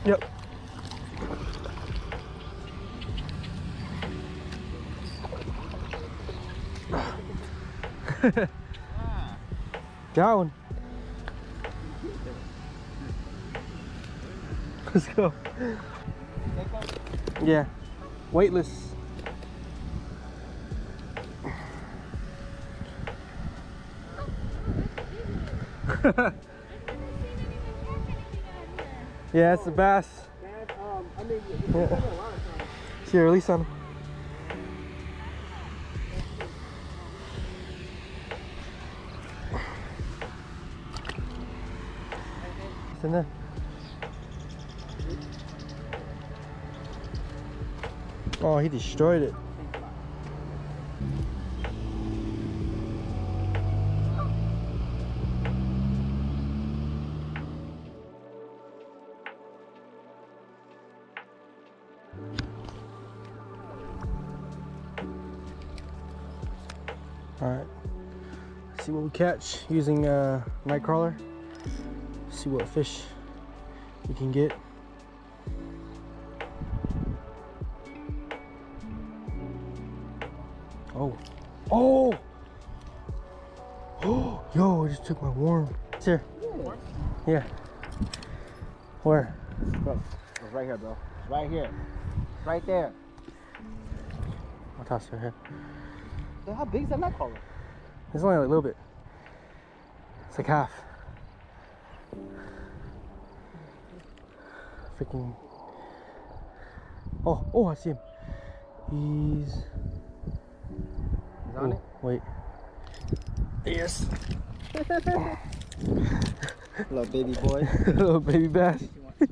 Yep. Down. Let's go. Yeah. Weightless. Yeah, it's the bass. Yeah. Here, release on him. It's in there. Oh, he destroyed it. All right, let's see what we catch using night crawler. See what fish we can get. Oh, oh, oh! Yo, I just took my worm. It's here. Yeah. Where? Bro, it's right here, bro. It's right here. It's right there. I'll toss it here. So how big is that nightcrawler? It's only like a little bit. It's like half. Freaking. Oh, oh, I see him. He's on it? Wait. Yes. Little baby boy. Little baby bass.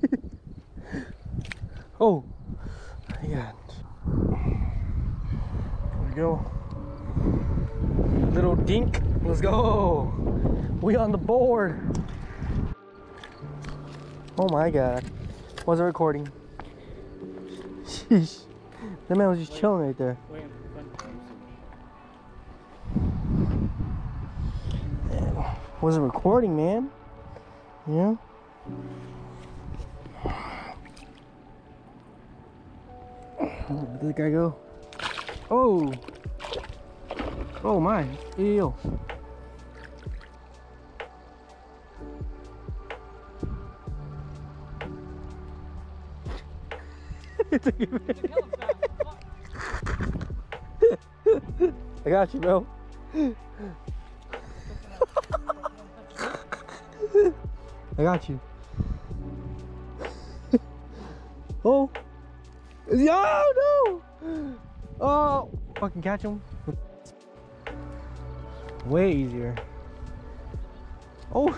Oh. Yeah. There we go. Little dink. Let's go. We on the board. Oh my god. Was it recording? Sheesh. That man was just chilling right there. Wasn't recording, man. Yeah. Where did the guy go? Oh. Oh my. Ew. I got you, bro. I got you. Oh. Oh no. Oh, fucking catch him. Way easier. Oh.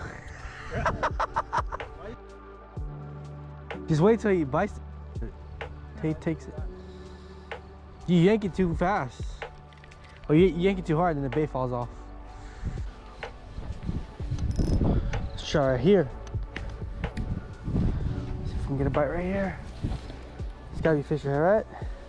Just wait till he bites it. Till he takes it. You yank it too fast. Or you yank it too hard and the bait falls off. Let's try right here. See if we can get a bite right here. It's gotta be fish right, right?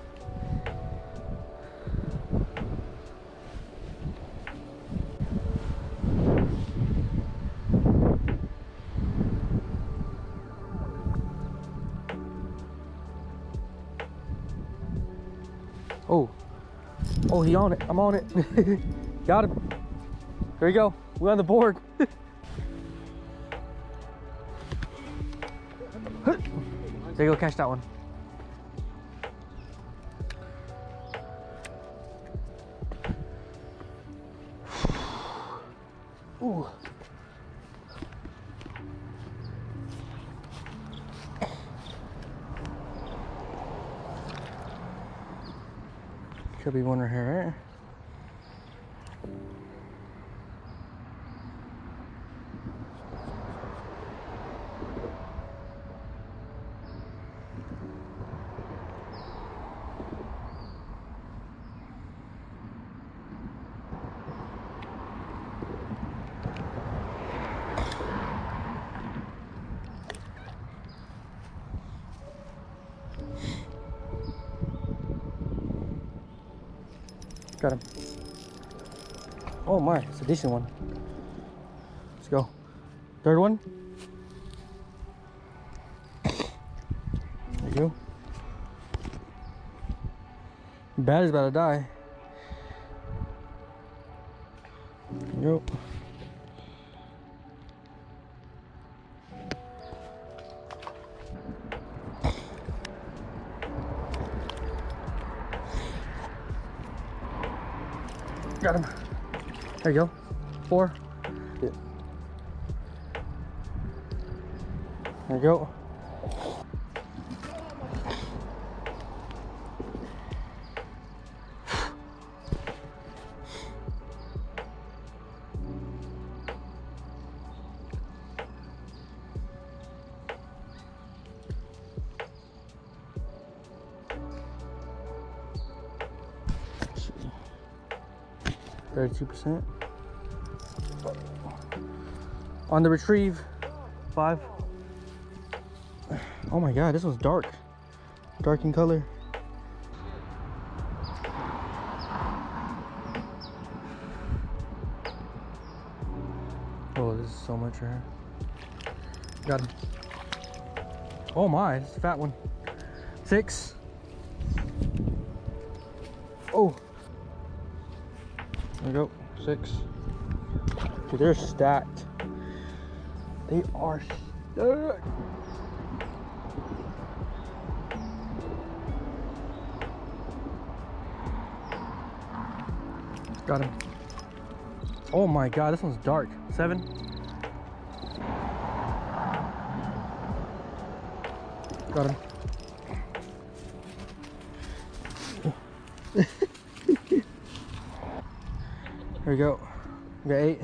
Oh, oh, he on it. I'm on it. Got him. There we go. We're on the board. There you go. Catch that one. Ooh. Could be one right here, right? Got him. Oh my, it's a decent one. Let's go. Third one. Battery's about to die. Yep. Got him. There you go. 4. Yeah. There you go. Let's see. 32%. On the retrieve, 5. Oh my god, this one's dark. Dark in color. Oh, this is so much right here. Got him. Oh my, this is a fat one. 6. Oh. There we go. 6. Dude, they're stacked. They are stacked. Got him. Oh my god, this one's dark. 7. Got him. There we go. We got 8.